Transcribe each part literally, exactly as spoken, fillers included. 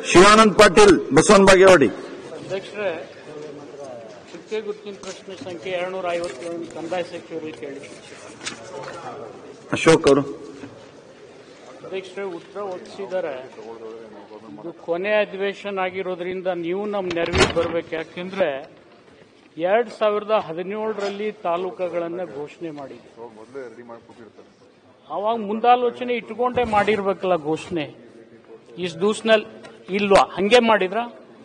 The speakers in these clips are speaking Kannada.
ಶಿವಾನಂದ ಪಾಟೀಲ್, ಬಸವನ ಬಾಗೇವಾಡಿ. ಅಧ್ಯಕ್ಷರೇ, ಚುಕ್ಕೆ ಗುರುತಿನ ಪ್ರಶ್ನೆ ಸಂಖ್ಯೆ ಎರಡ್ನೂರ ಐವತ್ತೇಳು ಕಂದಾಯ ಸಚಿವರಿಗೆ ಕೇಳಿ. ಅಶೋಕ್ ಅವರು. ಅಧ್ಯಕ್ಷರೇ, ಉತ್ತರ ಒದಗಿಸಿದ್ದಾರೆ. ಇದು ಕೊನೆ ಅಧಿವೇಶನ ಆಗಿರೋದ್ರಿಂದ ನೀವು ನಮ್ಮ ನೆರವಿಗೆ ಬರಬೇಕು. ಯಾಕೆಂದ್ರೆ ಎರಡ್ ಸಾವಿರದ ಹದಿನೇಳರಲ್ಲಿ ತಾಲೂಕುಗಳನ್ನ ಘೋಷಣೆ ಮಾಡಿದ್ವಿ. ಅವಾಗ ಮುಂದಾಲೋಚನೆ ಇಟ್ಕೊಂಡೇ ಮಾಡಿರ್ಬೇಕಲ್ಲ ಘೋಷಣೆ. ಇಷ್ಟು ದಿವಸನಲ್ಲಿ ಇಲ್ವಾ? ಹಂಗೆ ಮಾಡಿದ್ರ?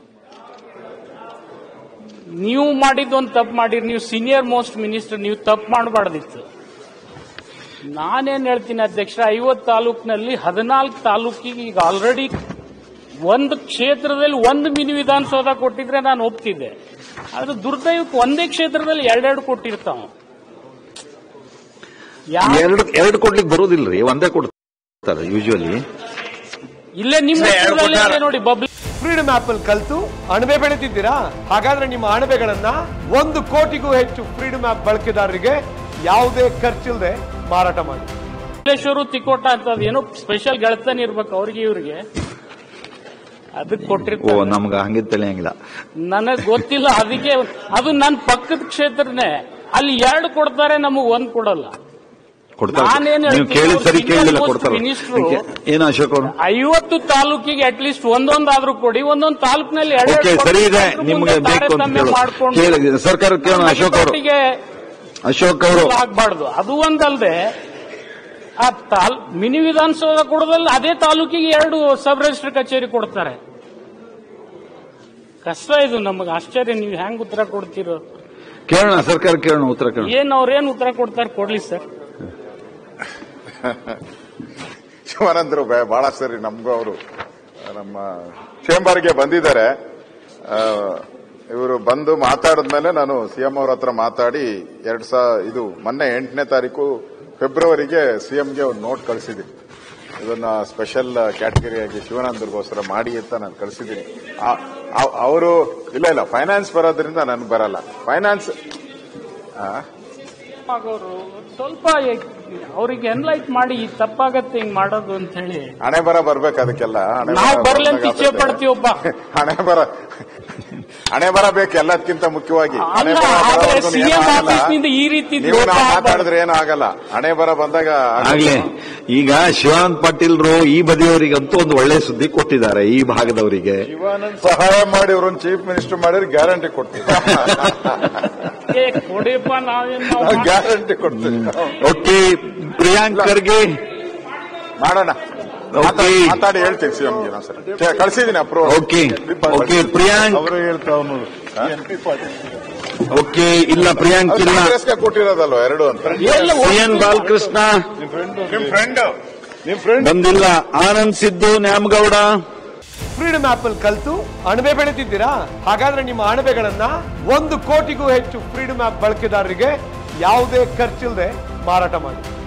ನೀವು ಮಾಡಿದ್ದೊಂದು ತಪ್ಪು ಮಾಡಿರಿ. ನೀವು ಸೀನಿಯರ್ ಮೋಸ್ಟ್ ಮಿನಿಸ್ಟರ್, ನೀವು ತಪ್ಪು ಮಾಡಬಾರ್ದಿತ್ತು. ನಾನೇನ್ ಹೇಳ್ತೀನಿ ಅಧ್ಯಕ್ಷ, ಐವತ್ತು ತಾಲೂಕಿನಲ್ಲಿ ಹದಿನಾಲ್ಕು ತಾಲೂಕಿಗೆ ಈಗ ಆಲ್ರೆಡಿ ಒಂದು ಕ್ಷೇತ್ರದಲ್ಲಿ ಒಂದು ಮಿನಿ ವಿಧಾನಸೌಧ ಕೊಟ್ಟಿದ್ರೆ ನಾನು ಒಪ್ತಿದ್ದೆ. ಆದ್ರೆ ದುರ್ದೈವಕ್ಕೆ ಒಂದೇ ಕ್ಷೇತ್ರದಲ್ಲಿ ಎರಡೆರಡು ಕೊಟ್ಟಿರ್ತಾವ. ಎರಡು ಎರಡು ಕೊಡ್ಲಿಕ್ಕೆ ಬರೋದಿಲ್ರಿ, ಒಂದೇ ಕೊಡ್ತಾರೆ ಯೂಶುವಲಿ. ಇಲ್ಲೇ ನಿಮ್ಮ ನೋಡಿ ಬಬ್ಲಿ ಫ್ರೀಡಮ್ ಆಪ್ ಅಲ್ಲಿ ಕಲ್ತು ಅಣಬೆ ಬೆಳೆತಿದ್ದೀರಾ? ಹಾಗಾದ್ರೆ ನಿಮ್ಮ ಅಣಬೆಗಳನ್ನ ಒಂದು ಕೋಟಿಗೂ ಹೆಚ್ಚು ಫ್ರೀಡಮ್ ಆಪ್ ಬಳಕೆದಾರರಿಗೆ ಯಾವುದೇ ಖರ್ಚಿಲ್ಲದೆ ಮಾರಾಟ ಮಾಡಿ. ಮಲ್ಲೇಶ್ವರು ತಿಕೋಟ ಅಂತ ಏನೋ ಸ್ಪೆಷಲ್ ಗೆಳತನ ಇರ್ಬೇಕು ಅವ್ರಿಗೆ ಇವ್ರಿಗೆ, ಅದಕ್ಕೆ ಕೊಟ್ಟಿರ್ತಾರೆ. ನಮ್ಗ ಹಂಗೆ ತಿಳಿಯಂಗಿಲ್ಲ, ನನಗ್ ಗೊತ್ತಿಲ್ಲ. ಅದಕ್ಕೆ ಅದು ನನ್ನ ಪಕ್ಕದ ಕ್ಷೇತ್ರನೇ, ಅಲ್ಲಿ ಎರಡು ಕೊಡ್ತಾರೆ, ನಮಗ್ ಒಂದ್ ಕೊಡಲ್ಲ. ಮಿನಿಸ್ಟ್ರು ಏನು ಅಶೋಕ್ ಅವರು ಐವತ್ತು ತಾಲೂಕಿಗೆ ಅಟ್ ಲೀಸ್ಟ್ ಒಂದೊಂದಾದ್ರೂ ಕೊಡಿ, ಒಂದೊಂದು ತಾಲೂಕಿನಲ್ಲಿ ಸರಿ ಇದೆ. ನಿಮ್ಗೆ ಬೇಕು ಮಾಡ್ಕೊಂಡು ಸರ್ಕಾರ ಕೇಳೋಣ. ಅಶೋಕ್ ಅವರು ಅಶೋಕ್ ಅವರು ಆಗ್ಬಾರ್ದು. ಅದು ಒಂದಲ್ದೆ ಆ ತಾಲ್ ಮಿನಿ ವಿಧಾನಸೌಧ ಕೊಡೋದ್ರಲ್ಲಿ ಅದೇ ತಾಲೂಕಿಗೆ ಎರಡು ಸಬ್ ರಿಜಿಸ್ಟರ್ ಕಚೇರಿ ಕೊಡ್ತಾರೆ. ಕಷ್ಟ ಇದು. ನಮಗೆ ಆಶ್ಚರ್ಯ, ನೀವು ಹೆಂಗ್ ಉತ್ತರ ಕೊಡ್ತೀರೋ ಕೇಳೋಣ. ಸರ್ಕಾರ ಕೇಳೋಣ, ಉತ್ತರ ಕೇಳೋಣ. ಏನ್ ಅವ್ರೇನ್ ಉತ್ತರ ಕೊಡ್ತಾರೆ ಕೊಡ್ಲಿ ಸರ್. ಶಿವಾನಂದರು ಬಹಳ ಸರಿ ನಮಗೂ ಅವರು ನಮ್ಮ ಚೇಂಬರ್ಗೆ ಬಂದಿದ್ದಾರೆ. ಇವರು ಬಂದು ಮಾತಾಡಿದ್ಮೇಲೆ ನಾನು ಸಿಎಂ ಅವ್ರ ಹತ್ರ ಮಾತಾಡಿ ಎರಡ್ ಸಾವಿರ ಇದು ಮೊನ್ನೆ ಎಂಟನೇ ತಾರೀಕು ಫೆಬ್ರವರಿಗೆ ಸಿಎಂಗೆ ಒಂದು ನೋಟ್ ಕಳಿಸಿದ್ದೀನಿ. ಇದನ್ನ ಸ್ಪೆಷಲ್ ಕ್ಯಾಟಗರಿಯಾಗಿ ಶಿವಾನಂದರಿಗೋಸ್ಕರ ಮಾಡಿ ಅಂತ ನಾನು ಕಳಿಸಿದ್ದೀನಿ. ಅವರು ಇಲ್ಲ ಇಲ್ಲ ಫೈನಾನ್ಸ್ ಬರೋದ್ರಿಂದ ನನ್ಗೆ ಬರಲ್ಲ ಫೈನಾನ್ಸ್. ಆಗೋರು ಸ್ವಲ್ಪ ಅವ್ರಿಗೆ ಎನ್ಲೈಟ್ ಮಾಡಿ ತಪ್ಪಾಗತ್ತೆ ಹಿಂಗ್ ಮಾಡೋದು ಅಂತ ಹೇಳಿ. ಹಣೆ ಬರ ಬರ್ಬೇಕು ಅದಕ್ಕೆಲ್ಲ. ನಾವು ಬರ್ಲಿ ಅಂತ ಇಚ್ಛೆ ಪಡ್ತೀವಪ್ಪ. ಹಣೆ ಬರ ಹಣೆ ಬರ ಬೇಕು ಎಲ್ಲದಕ್ಕಿಂತ ಮುಖ್ಯವಾಗಿ. ಈ ರೀತಿ ಮಾತಾಡಿದ್ರೆ ಏನೂ ಆಗಲ್ಲ. ಹಣೆ ಬರ ಬಂದಾಗ ಆಗ್ಲೇ. ಈಗ ಶಿವಾನಂದ ಪಾಟೀಲ್ರು ಈ ಬದಿಯವರಿಗಂತೂ ಒಂದು ಒಳ್ಳೆ ಸುದ್ದಿ ಕೊಟ್ಟಿದ್ದಾರೆ. ಈ ಭಾಗದವರಿಗೆ ಶಿವಾನಂದ್ ಸಹಾಯ ಮಾಡಿ ಅವ್ರನ್ನ ಚೀಫ್ ಮಿನಿಸ್ಟರ್ ಮಾಡಿದ್ರೆ ಗ್ಯಾರಂಟಿ ಕೊಡ್ತಿದ್ದಾರೆ. ಕೊಡಿಯಪ್ಪ, ನಾವೇನು ಗ್ಯಾರಂಟಿ ಕೊಡ್ತೀವಿ. ಓಕೆ, ಪ್ರಿಯಾಂಕ್ ಖರ್ಗೆ ಮಾಡೋಣ, ಮಾತಾಡಿ ಹೇಳ್ತೀನಿ ಸಿಎಂಗೆ. ನಾವು ಸರ್ ಕಳಿಸಿದ್ದೀನಿ ಅಪ್ರೂವ್. ಓಕೆ ಓಕೆ ಪ್ರಿಯಾಂಕ್ ಅವರು ಹೇಳ್ತಾವ್. ಓಕೆ, ಇಲ್ಲ ಪ್ರಿಯಾಂಕ್ ಇಲ್ಲ, ಕೊಟ್ಟಿರೋದಲ್ವ ಎರಡು ಅಂತ. ಸಿ ಎನ್ ಬಾಲಕೃಷ್ಣ ನಿಮ್ ಫ್ರೆಂಡ್ ನಿಮ್ ಫ್ರೆಂಡ್ ಬಂದಿಲ್ಲ. ಆನಂದ್ ಸಿದ್ದು ನ್ಯಾಮಗೌಡ. ಫ್ರೀಡಮ್ ಆಪ್ ಅಲ್ಲಿ ಕಲ್ತು ಅಣಬೆ ಬೆಳೆತಿದ್ದೀರಾ? ಹಾಗಾದ್ರೆ ನಿಮ್ಮ ಅಣಬೆಗಳನ್ನ ಒಂದು ಕೋಟಿಗೂ ಹೆಚ್ಚು ಫ್ರೀಡಮ್ ಆಪ್ ಬಳಕೆದಾರರಿಗೆ ಯಾವುದೇ ಖರ್ಚಿಲ್ಲದೆ ಮಾರಾಟ ಮಾಡಿ.